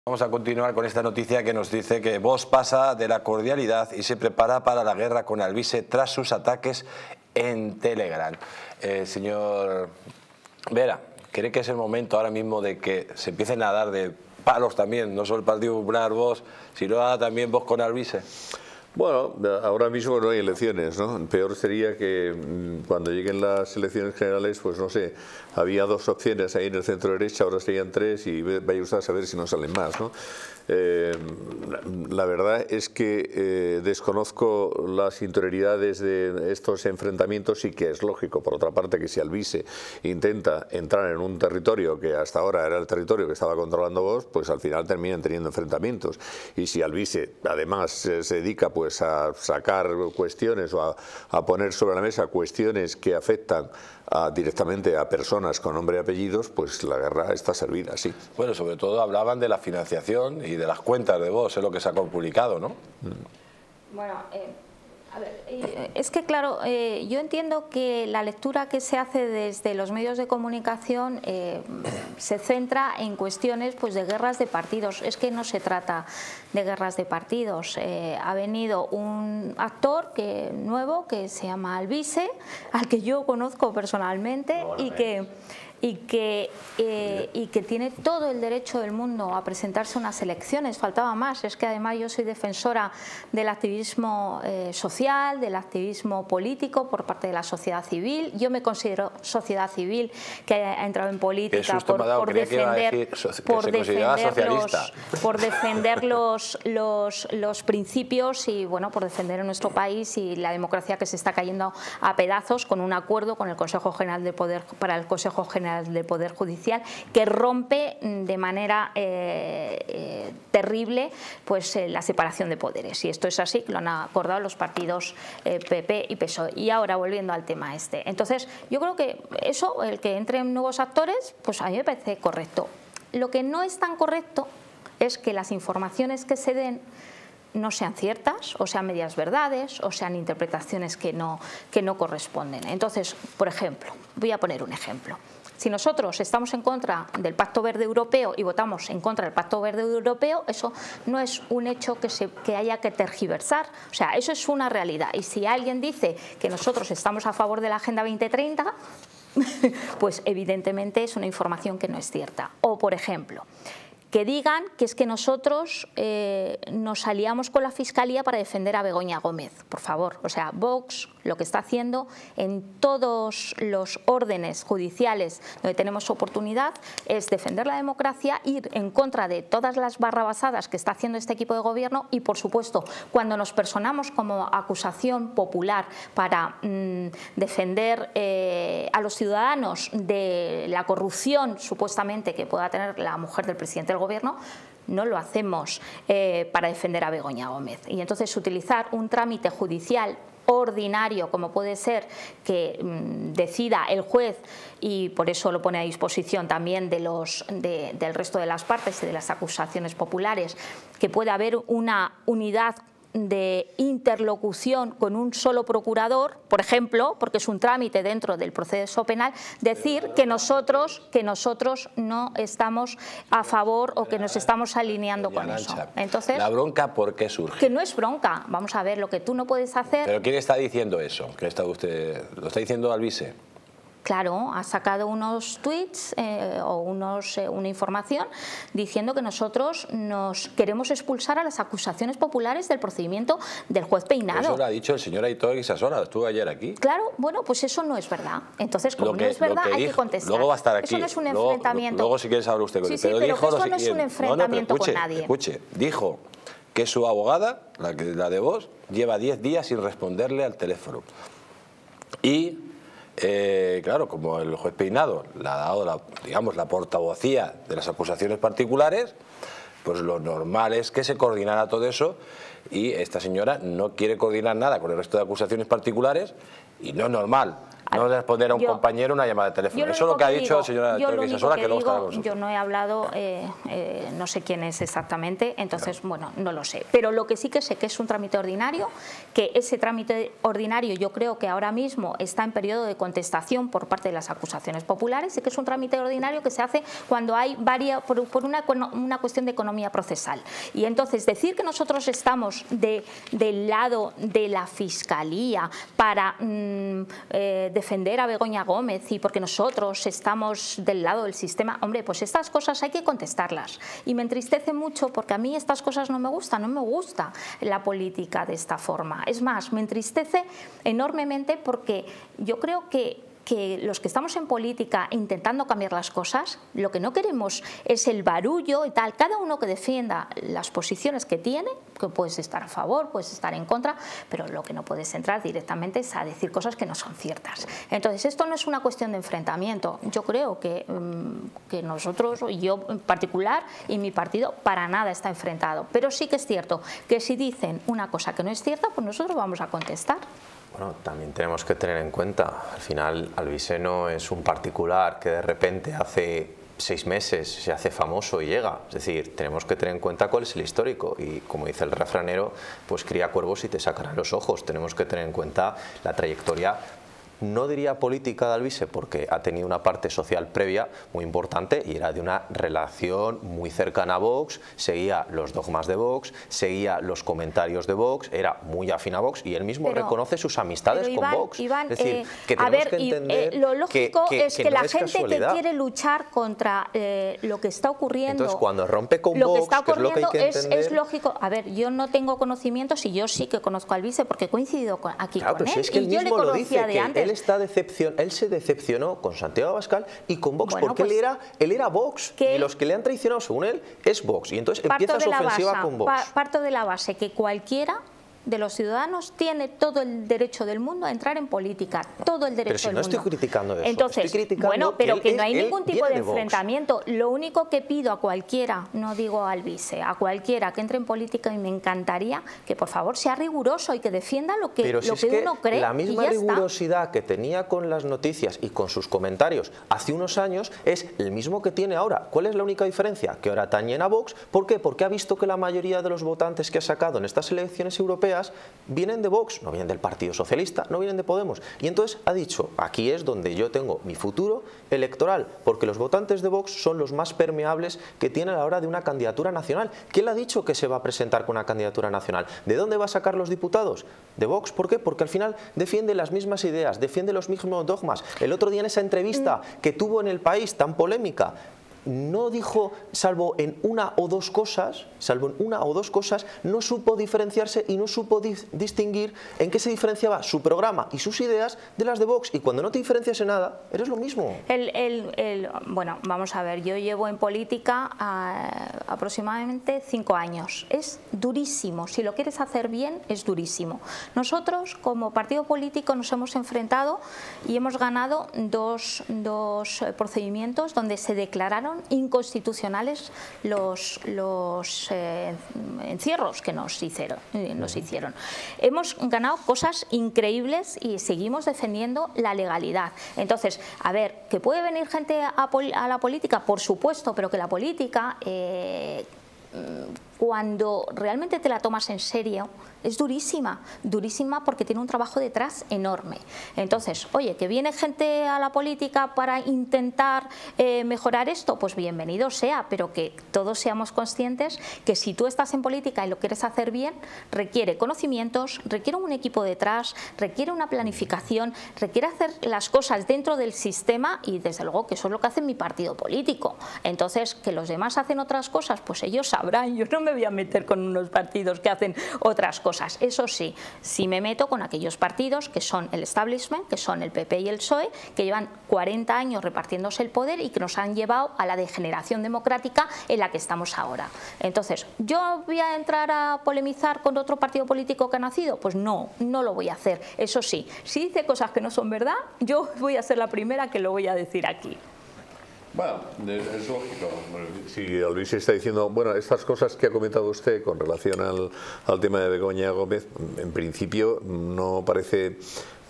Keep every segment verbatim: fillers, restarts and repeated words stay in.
Vamos a continuar con esta noticia que nos dice que Vox pasa de la cordialidad y se prepara para la guerra con Alvise tras sus ataques en Telegram. Eh, señor Vera, ¿cree que es el momento ahora mismo de que se empiecen a dar de palos también, no solo el Partido Popular, Vox, sino también Vox con Alvise? Bueno, ahora mismo no hay elecciones, ¿no? Peor sería que cuando lleguen las elecciones generales, pues no sé, había dos opciones ahí en el centro derecha, ahora serían tres y vaya usted a saber si no salen más, ¿no? Eh, la verdad es que eh, desconozco las interioridades de estos enfrentamientos y que es lógico, por otra parte, que si Alvise intenta entrar en un territorio que hasta ahora era el territorio que estaba controlando Vox, pues al final terminan teniendo enfrentamientos. Y si Alvise además eh, se dedica pues a sacar cuestiones o a, a poner sobre la mesa cuestiones que afectan a, directamente a personas con nombre y apellidos, pues la guerra está servida, sí. Bueno, sobre todo hablaban de la financiación y de las cuentas de Vox, es lo que se ha publicado, ¿no? Mm. Bueno, eh, a ver, eh, es que claro, eh, yo entiendo que la lectura que se hace desde los medios de comunicación eh, se centra en cuestiones pues de guerras de partidos. Es que no se trata de guerras de partidos. Eh, ha venido un actor que, nuevo que se llama Alvise, al que yo conozco personalmente y que... Y que, eh, y que tiene todo el derecho del mundo a presentarse a unas elecciones, faltaba más. Es que además yo soy defensora del activismo eh, social, del activismo político por parte de la sociedad civil. Yo me considero sociedad civil que ha entrado en política por, por defender, por defender, los, por defender los, los, los principios y bueno, por defender en nuestro país y la democracia que se está cayendo a pedazos con un acuerdo con el Consejo General de Poder para el Consejo General del Poder Judicial que rompe de manera eh, eh, terrible pues eh, la separación de poderes, y esto es así, lo han acordado los partidos eh, P P y P S O E. Y ahora volviendo al tema este, entonces yo creo que eso, el que entren nuevos actores, pues a mí me parece correcto. Lo que no es tan correcto es que las informaciones que se den no sean ciertas, o sean medias verdades, o sean interpretaciones que no, que no corresponden. Entonces, por ejemplo, voy a poner un ejemplo. Si nosotros estamos en contra del Pacto Verde Europeo y votamos en contra del Pacto Verde Europeo, eso no es un hecho que, se, que haya que tergiversar. O sea, eso es una realidad. Y si alguien dice que nosotros estamos a favor de la Agenda veinte treinta, pues evidentemente es una información que no es cierta. O, por ejemplo, que digan que es que nosotros eh, nos aliamos con la Fiscalía para defender a Begoña Gómez. Por favor, o sea, Vox lo que está haciendo en todos los órdenes judiciales donde tenemos oportunidad es defender la democracia, ir en contra de todas las barrabasadas que está haciendo este equipo de gobierno y, por supuesto, cuando nos personamos como acusación popular para mmm, defender eh, a los ciudadanos de la corrupción supuestamente que pueda tener la mujer del presidente del gobierno, no lo hacemos eh, para defender a Begoña Gómez. Y entonces utilizar un trámite judicial ordinario, como puede ser que mmm, decida el juez, y por eso lo pone a disposición también de los, de, del resto de las partes y de las acusaciones populares, que puede haber una unidad de interlocución con un solo procurador, por ejemplo, porque es un trámite dentro del proceso penal, decir que nosotros que nosotros no estamos a favor o que nos estamos alineando con eso. Entonces, ¿la bronca por qué surge? Que no es bronca. Vamos a ver, lo que tú no puedes hacer... ¿Pero quién está diciendo eso? ¿Qué está usted, ¿lo está diciendo Alvise? Claro, ha sacado unos tweets eh, o unos, eh, una información diciendo que nosotros nos queremos expulsar a las acusaciones populares del procedimiento del juez Peinado. Eso lo ha dicho el señor Aitor Guisasola, estuvo ayer aquí. Claro, bueno, pues eso no es verdad. Entonces, como que, no es verdad, que hay dijo, que contestar. Luego va a estar aquí. Eso no es un luego, enfrentamiento. Luego, si quieres hablar usted con sí, él. Sí, pero, pero dijo que eso lo no es un enfrentamiento no, no, escuche, con nadie. Escuche, dijo que su abogada, la, que, la de Vox, lleva diez días sin responderle al teléfono. Y... Eh, claro, como el juez Peinado le ha dado la, digamos, la portavocía de las acusaciones particulares, pues lo normal es que se coordinara todo eso, y esta señora no quiere coordinar nada con el resto de acusaciones particulares y no es normal no responder a un yo, compañero una llamada de teléfono. Eso es lo que ha dicho el señor Guisasola, que, que luego está con nosotros. Yo no he hablado, eh, eh, no sé quién es exactamente, entonces, claro. bueno, no lo sé. Pero lo que sí que sé que es un trámite ordinario, que ese trámite ordinario yo creo que ahora mismo está en periodo de contestación por parte de las acusaciones populares, y que es un trámite ordinario que se hace cuando hay varias, por, por una, una cuestión de economía economía procesal. Y entonces decir que nosotros estamos de, del lado de la Fiscalía para mmm, eh, defender a Begoña Gómez y porque nosotros estamos del lado del sistema, hombre, pues estas cosas hay que contestarlas. Y me entristece mucho porque a mí estas cosas no me gustan, no me gusta la política de esta forma. Es más, me entristece enormemente porque yo creo que que los que estamos en política intentando cambiar las cosas, lo que no queremos es el barullo y tal, cada uno que defienda las posiciones que tiene, que puedes estar a favor, puedes estar en contra, pero lo que no puedes entrar directamente es a decir cosas que no son ciertas. Entonces esto no es una cuestión de enfrentamiento, yo creo que, que nosotros, yo en particular y mi partido, para nada está enfrentado, pero sí que es cierto que si dicen una cosa que no es cierta, pues nosotros vamos a contestar. Bueno, también tenemos que tener en cuenta, al final Albise no es un particular que de repente hace seis meses se hace famoso y llega, es decir, tenemos que tener en cuenta cuál es el histórico y como dice el refranero, pues cría cuervos y te sacarán los ojos, tenemos que tener en cuenta la trayectoria. No diría política de Albise porque ha tenido una parte social previa muy importante y era de una relación muy cercana a Vox, seguía los dogmas de Vox, seguía los comentarios de Vox, era muy afín a Vox y él mismo pero, reconoce sus amistades con Iván, Vox. Iván, es decir, eh, que tenemos a ver, que entender eh, lo lógico que, que, es que, que la no es gente casualidad. que quiere luchar contra eh, lo que está ocurriendo, entonces cuando rompe con lo Vox, que está ocurriendo que es, lo que hay que es, entender, es lógico. A ver, yo no tengo conocimientos y yo sí que conozco a Albise porque he coincidido con, aquí claro, con pues él es que él y yo le mismo lo conocía dice, de que antes. Él está decepcionado. Él se decepcionó con Santiago Abascal y con Vox, bueno, porque pues, él, era, él era Vox y él, los que le han traicionado según él es Vox y entonces empieza su ofensiva base, con Vox. Pa, parto de la base que cualquiera de los ciudadanos tiene todo el derecho del mundo a entrar en política, todo el derecho pero si del no mundo. Estoy criticando eso. Entonces, estoy criticando bueno, pero que, que él, no hay él, ningún tipo de, de enfrentamiento. Lo único que pido a cualquiera, no digo a Albise, a cualquiera que entre en política y me encantaría que por favor sea riguroso y que defienda lo que, pero si lo es que, que uno cree. La misma y ya rigurosidad está. que tenía con las noticias y con sus comentarios hace unos años es el mismo que tiene ahora. ¿Cuál es la única diferencia? Que ahora tañen a Vox. ¿Por qué? Porque ha visto que la mayoría de los votantes que ha sacado en estas elecciones europeas vienen de Vox, no vienen del Partido Socialista, no vienen de Podemos. Y entonces ha dicho, aquí es donde yo tengo mi futuro electoral, porque los votantes de Vox son los más permeables que tiene a la hora de una candidatura nacional. ¿Quién le ha dicho que se va a presentar con una candidatura nacional? ¿De dónde va a sacar los diputados? ¿De Vox? ¿Por qué? Porque al final defiende las mismas ideas, defiende los mismos dogmas. El otro día en esa entrevista que tuvo en El País tan polémica, no dijo, salvo en una o dos cosas, salvo en una o dos cosas, no supo diferenciarse y no supo di distinguir en qué se diferenciaba su programa y sus ideas de las de Vox. Y cuando no te diferencias en nada, eres lo mismo. El, el, el, bueno, vamos a ver, yo llevo en política uh, aproximadamente cinco años. Es durísimo, si lo quieres hacer bien, es durísimo. Nosotros, como partido político, nos hemos enfrentado y hemos ganado dos, dos procedimientos donde se declararon inconstitucionales los, los eh, encierros que nos hicieron, nos hicieron. Hemos ganado cosas increíbles y seguimos defendiendo la legalidad. Entonces, a ver, ¿que puede venir gente a, a la política? Por supuesto, pero que la política, eh, cuando realmente te la tomas en serio, es durísima, durísima porque tiene un trabajo detrás enorme. Entonces, oye, que viene gente a la política para intentar eh, mejorar esto, pues bienvenido sea, pero que todos seamos conscientes que si tú estás en política y lo quieres hacer bien, requiere conocimientos, requiere un equipo detrás, requiere una planificación, requiere hacer las cosas dentro del sistema y desde luego que eso es lo que hace mi partido político. Entonces, que los demás hacen otras cosas, pues ellos sabrán, yo no me voy a meter con unos partidos que hacen otras cosas. Eso sí, sí me meto con aquellos partidos que son el establishment, que son el P P y el P S O E, que llevan cuarenta años repartiéndose el poder y que nos han llevado a la degeneración democrática en la que estamos ahora. Entonces, ¿yo voy a entrar a polemizar con otro partido político que ha nacido? Pues no, no lo voy a hacer. Eso sí, si dice cosas que no son verdad, yo voy a ser la primera que lo voy a decir aquí. Bueno, es lógico. Si Albise está diciendo, bueno, estas cosas que ha comentado usted con relación al, al tema de Begoña Gómez, en principio no parece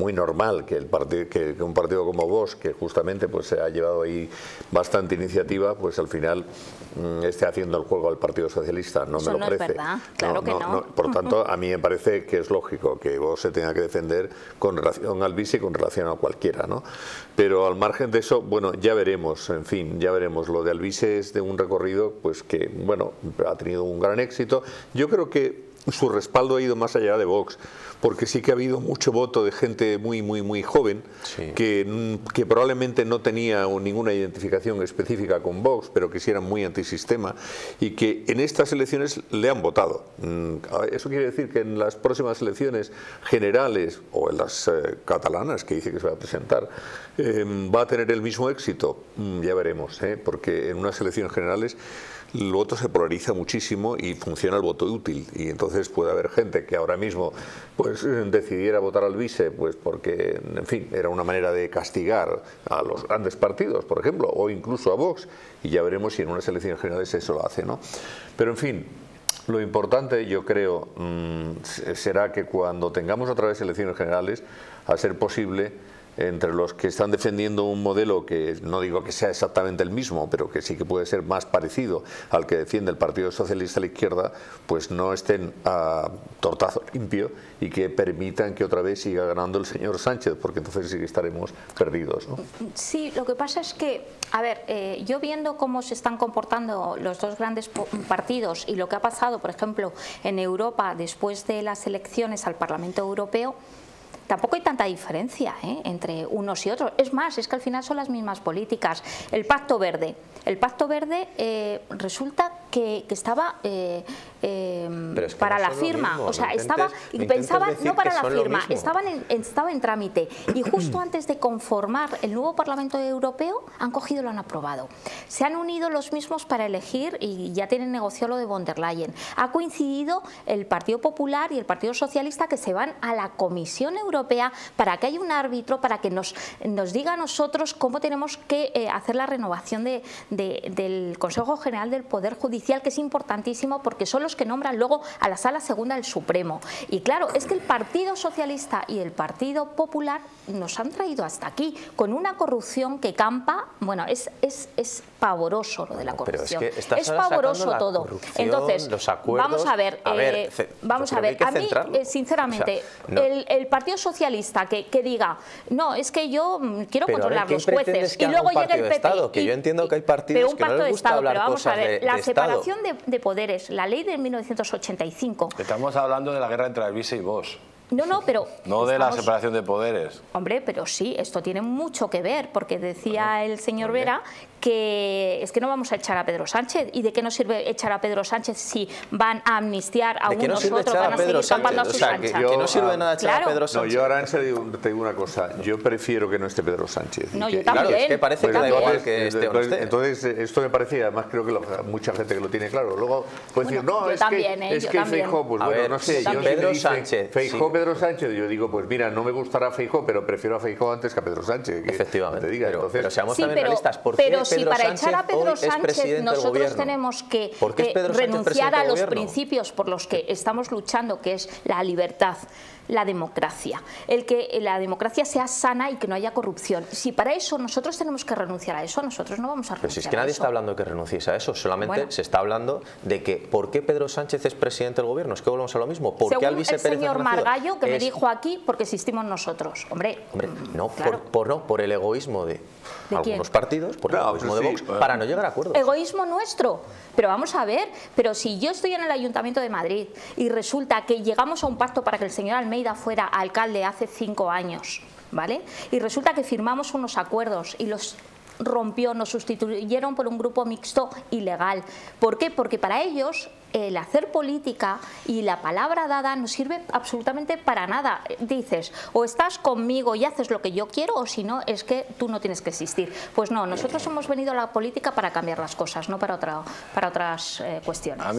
muy normal que, el partido, que, que un partido como Vox, que justamente pues se ha llevado ahí bastante iniciativa, pues al final mmm, esté haciendo el juego al Partido Socialista. No Eso me lo no parece. Es verdad. Claro no, que no, no. no. Por tanto, a mí me parece que es lógico que Vox se tenga que defender con relación al vice y con relación a cualquiera, ¿no? Pero al margen de eso, bueno, ya veremos, en fin, ya veremos. Lo de Alvise es de un recorrido pues que, bueno, ha tenido un gran éxito. Yo creo que su respaldo ha ido más allá de Vox, porque sí que ha habido mucho voto de gente muy, muy, muy joven, sí. que, que probablemente no tenía ninguna identificación específica con Vox, pero que sí eran muy antisistema, y que en estas elecciones le han votado. Eso quiere decir que en las próximas elecciones generales, o en las eh, catalanas, que dice que se va a presentar, eh, va a tener el mismo éxito. Ya veremos, ¿eh? Porque en unas elecciones generales el voto se polariza muchísimo y funciona el voto útil, y entonces puede haber gente que ahora mismo pues decidiera votar al vice pues porque, en fin, era una manera de castigar a los grandes partidos, por ejemplo, o incluso a Vox, y ya veremos si en unas elecciones generales eso lo hace, ¿no? Pero en fin, lo importante, yo creo, mmm, será que cuando tengamos otra vez elecciones generales, a ser posible, entre los que están defendiendo un modelo que no digo que sea exactamente el mismo, pero que sí que puede ser más parecido al que defiende el Partido Socialista a la izquierda, pues no estén a tortazo limpio y que permitan que otra vez siga ganando el señor Sánchez, porque entonces sí que estaremos perdidos, ¿no? Sí, lo que pasa es que, a ver, eh, yo viendo cómo se están comportando los dos grandes partidos y lo que ha pasado, por ejemplo, en Europa después de las elecciones al Parlamento Europeo, tampoco hay tanta diferencia ¿eh? entre unos y otros. Es más, es que al final son las mismas políticas. El Pacto Verde. El Pacto Verde eh, resulta que, que estaba eh, eh, es que para no la firma. Mismo, o sea, no intentes, estaba y pensaban no para la firma, estaban en, estaba en trámite. Y justo antes de conformar el nuevo Parlamento Europeo, han cogido y lo han aprobado. Se han unido los mismos para elegir y ya tienen negociado lo de von der Leyen. Ha coincidido el Partido Popular y el Partido Socialista que se van a la Comisión Europea para que haya un árbitro, para que nos, nos diga a nosotros cómo tenemos que eh, hacer la renovación de, de, del Consejo General del Poder Judicial, que es importantísimo porque son los que nombran luego a la Sala Segunda del Supremo. Y claro, es que el Partido Socialista y el Partido Popular nos han traído hasta aquí con una corrupción que campa, bueno, es, es, es pavoroso lo de la corrupción. Pero es que es pavoroso todo. Entonces, los acuerdos, vamos a ver, a ver, eh, vamos a ver, a mí, eh, sinceramente, o sea, no. el, el Partido Socialista que, que diga, no, es que yo quiero pero controlar ver, los jueces, y luego llega el P P. Estado, que yo entiendo que hay partidos que no les gusta Estado, hablar pero vamos cosas a ver, de, la de separación de, de poderes, la ley de mil novecientos ochenta y cinco. Estamos hablando de la guerra entre Alvise y Vox. No, no, pero... No de estamos... la separación de poderes. Hombre, pero sí, esto tiene mucho que ver, porque decía el señor Vera que es que no vamos a echar a Pedro Sánchez. ¿Y de qué nos sirve echar a Pedro Sánchez si van a amnistiar a unos u otros, van a seguir campando a sus anchas? Que no sirve nada echar claro. a Pedro Sánchez. No, yo ahora en serio te digo una cosa, yo prefiero que no esté Pedro Sánchez. No, que, yo también. Claro, es que parece pues que da igual entonces, que esté o no esté. Entonces, esto me parece, y además creo que lo, mucha gente que lo tiene claro. Luego puede decir, bueno, no, es también, que, ¿eh? es que Feijóo, pues a bueno, ver, no sé, yo Pedro si Sánchez. Feijóo, sí. Pedro Sánchez, yo digo, pues mira, no me gustará Feijóo, pero prefiero a Feijóo antes que a Pedro Sánchez. Que Efectivamente, te diga. pero, Entonces, pero seamos sí, también pero, realistas. ¿Por pero qué si Pedro para Sánchez echar a Pedro Sánchez nosotros tenemos que eh, renunciar a los principios por los que estamos luchando, que es la libertad, la democracia, el que la democracia sea sana y que no haya corrupción. Si para eso nosotros tenemos que renunciar a eso, nosotros no vamos a renunciar. Pero si es que nadie está hablando de que renuncies a eso, solamente bueno. se está hablando de que ¿por qué Pedro Sánchez es presidente del gobierno? Es que volvemos a lo mismo. ¿Por qué Alvise Pérez el señor Margallo que es... me dijo aquí porque existimos nosotros? Hombre, Hombre no, claro. por, por, no, por el egoísmo de, ¿De algunos quién? partidos, por el no, egoísmo pues de Vox, sí. para no llegar a acuerdos. Egoísmo nuestro. Pero vamos a ver, pero si yo estoy en el Ayuntamiento de Madrid y resulta que llegamos a un pacto para que el señor Almeida fuera alcalde hace cinco años, ¿vale? Y resulta que firmamos unos acuerdos y los rompió, nos sustituyeron por un grupo mixto ilegal. ¿Por qué? Porque para ellos el hacer política y la palabra dada no sirve absolutamente para nada. Dices, o estás conmigo y haces lo que yo quiero, o si no, es que tú no tienes que existir. Pues no, nosotros hemos venido a la política para cambiar las cosas, no para, otra, para otras eh, cuestiones.